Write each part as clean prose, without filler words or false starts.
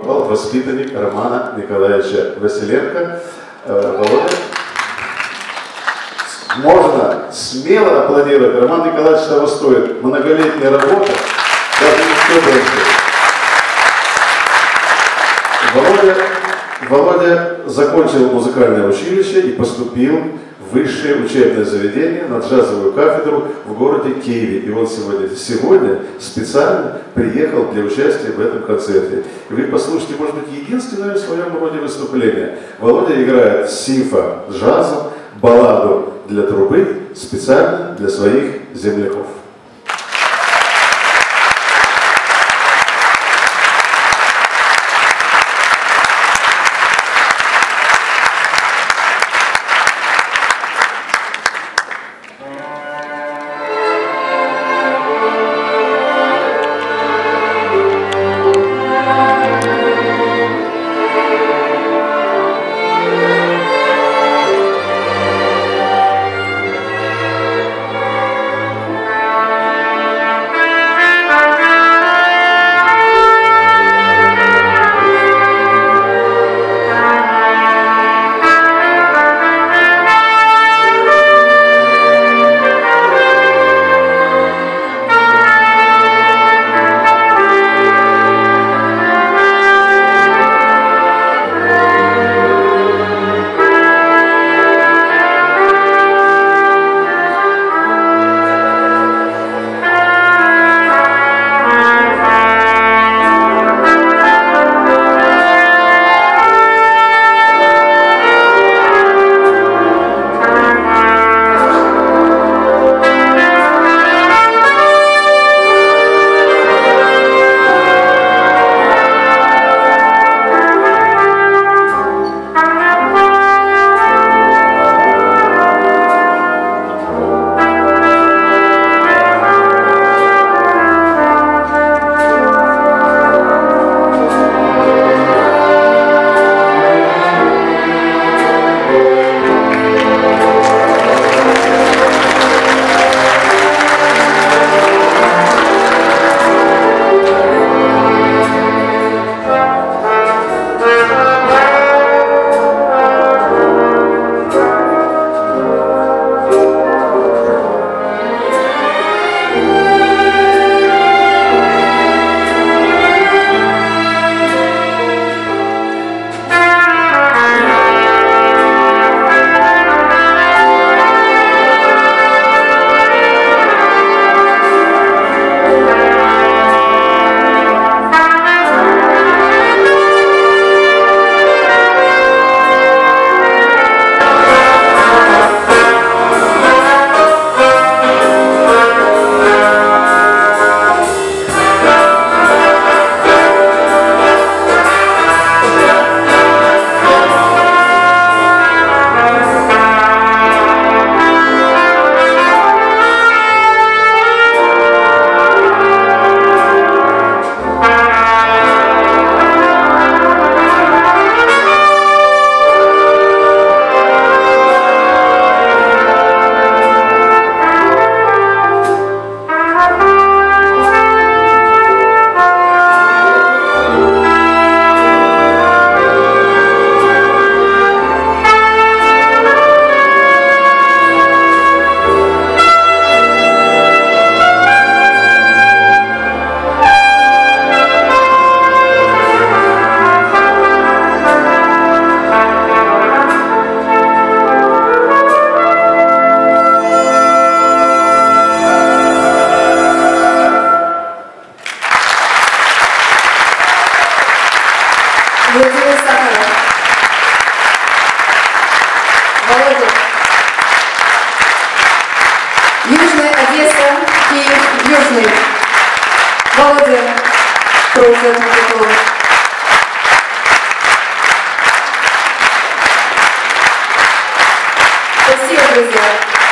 выступал воспитанник Романа Николаевича Василенко. Володя. Можно смело аплодировать. Роман Николаевич того стоит. Многолетняя работа. Даже никто больше. Володя закончил музыкальное училище и поступил в высшее учебное заведение на джазовую кафедру в городе Киеве. И он сегодня специально приехал для участия в этом концерте. И вы послушайте, может быть, единственное в своем роде выступление. Володя играет симфо-джазом, балладу для трубы специально для своих земляков. Южная Одесса, Киев, Южный. Володя, прошлое музыку. Спасибо, друзья.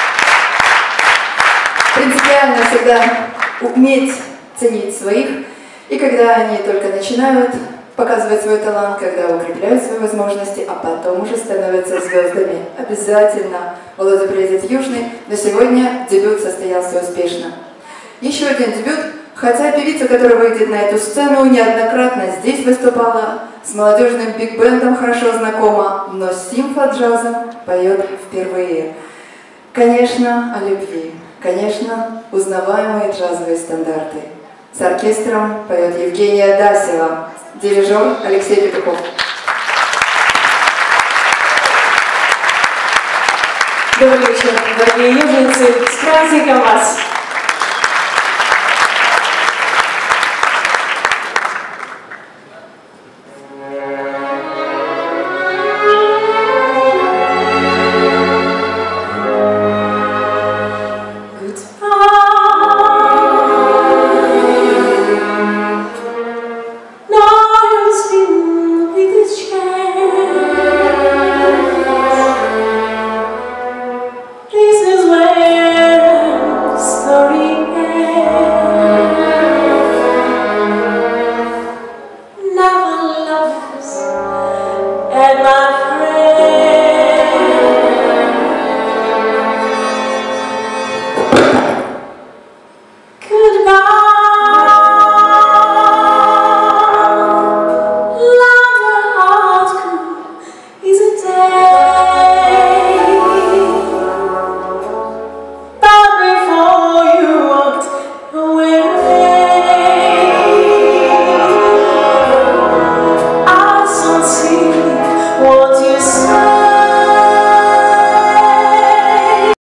Принципиально всегда уметь ценить своих, и когда они только начинают показывать свой талант, когда укрепляют свои возможности, а потом уже становятся звездами. Обязательно Володя приедет в Южный, но сегодня дебют состоялся успешно. Еще один дебют Хотя певица, которая выйдет на эту сцену, неоднократно здесь выступала, с молодежным биг-бендом хорошо знакома, но симфо-джазом поет впервые. Конечно, о любви, конечно, узнаваемые джазовые стандарты. С оркестром поет Евгения Дасева, дирижер Алексей Петухов. Добрый вечер, дорогие южницы, с праздником вас!